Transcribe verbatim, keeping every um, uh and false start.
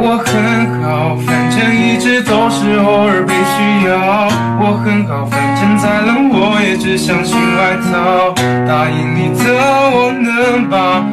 我很好，反正一直都是偶尔被需要。我很好，反正再冷我也只想新外套。答应你的我能把